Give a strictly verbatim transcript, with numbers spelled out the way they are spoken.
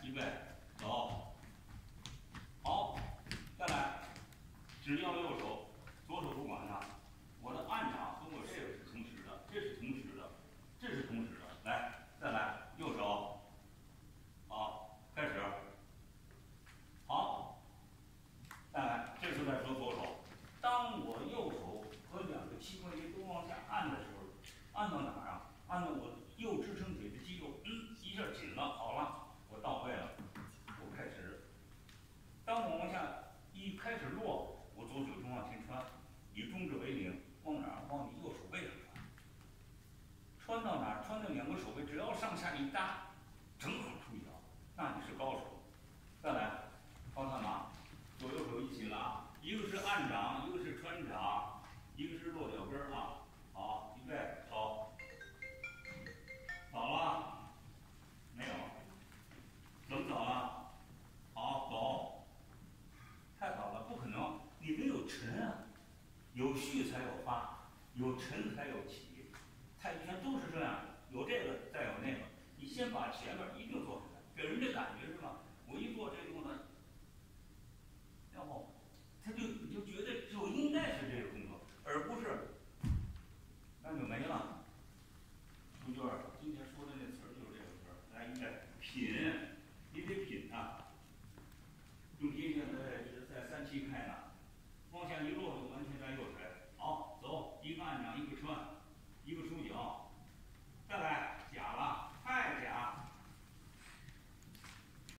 预备，走。好，再来，只要右手，左手不管它。我的按掌和我这个是同时的，这是同时的，这是同时的。来，再来，右手。好，开始。好，再来，这时候再说左手。当我右手和两个膝关节都往下按的时候，按到哪儿啊？按到我右支撑腿的肌肉，嗯，一下紧了，好了，我到位了，我开始。当我往下一开始落，我左手中往前穿，以中指为领，往哪儿？往你右手背上穿。穿到哪儿？穿到两个手背，只要上下一搭，正好出脚，那你是高手。再来，靠它拿，左右手一起了，一个是按掌，一个是穿掌，一个是落脚跟啊。好，预备，走。走了？没有？怎么走了？好，走。太早了，不可能，你没有沉啊，有蓄才有发，有沉才有起。太极拳都是这样，有这个再有那个。你先把前面一定做出来，给人的感觉